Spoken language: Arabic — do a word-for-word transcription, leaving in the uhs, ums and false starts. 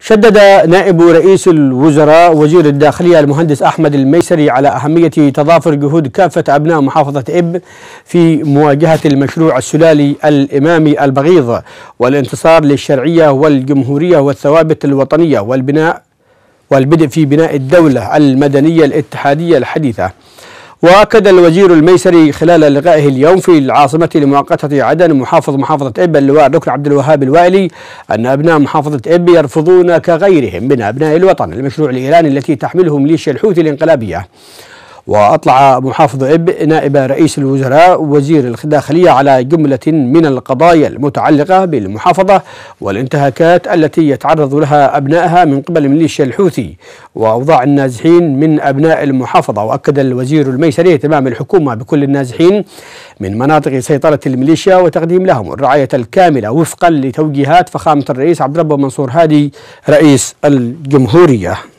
شدد نائب رئيس الوزراء وزير الداخلية المهندس أحمد الميسري على أهمية تضافر جهود كافة أبناء محافظة إب في مواجهة المشروع السلالي الإمامي البغيض والانتصار للشرعية والجمهورية والثوابت الوطنية والبناء والبدء في بناء الدولة المدنية الاتحادية الحديثة. وأكد الوزير الميسري خلال لقائه اليوم في العاصمة المؤقتة عدن محافظ محافظة إب اللواء الدكتور عبد الوهاب الوائلي أن أبناء محافظة إب يرفضون كغيرهم من أبناء الوطن المشروع الإيراني التي تحمله ميليشيا الحوثي الانقلابية. وأطلع محافظ إب نائب رئيس الوزراء وزير الداخلية على جملة من القضايا المتعلقة بالمحافظة والانتهاكات التي يتعرض لها أبنائها من قبل ميليشيا الحوثي وأوضاع النازحين من أبناء المحافظة. وأكد الوزير الميسري اهتمام الحكومة بكل النازحين من مناطق سيطرة الميليشيا وتقديم لهم الرعاية الكاملة وفقا لتوجيهات فخامة الرئيس عبد الرب منصور هادي رئيس الجمهورية.